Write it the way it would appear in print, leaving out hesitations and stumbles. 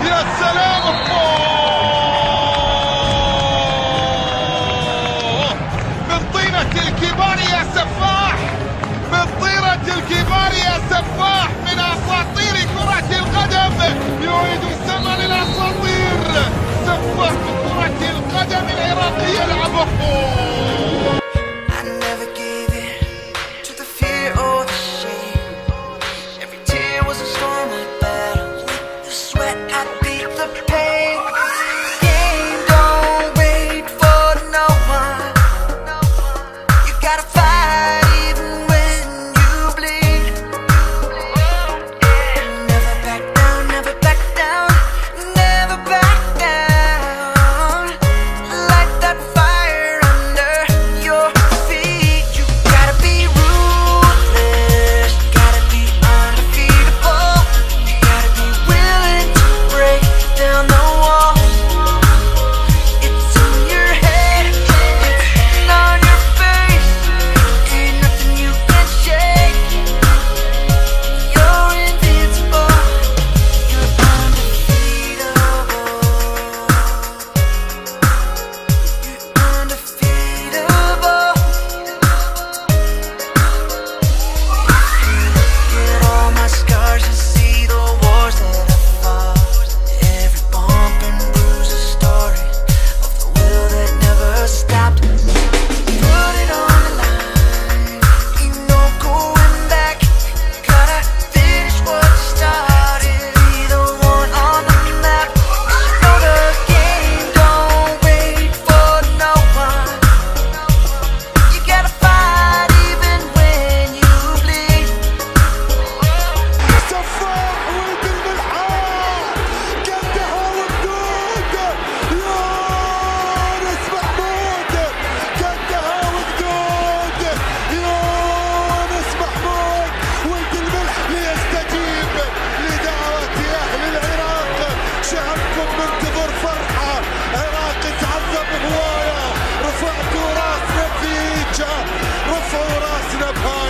يا سلام. من طينة الكبار يا سفاح، من طينة الكبار يا سفاح، من أساطير كرة القدم يعيد الزمن للأساطير. سفاح كرة القدم العراقي يلعبه. رفعوا راسنا بهاي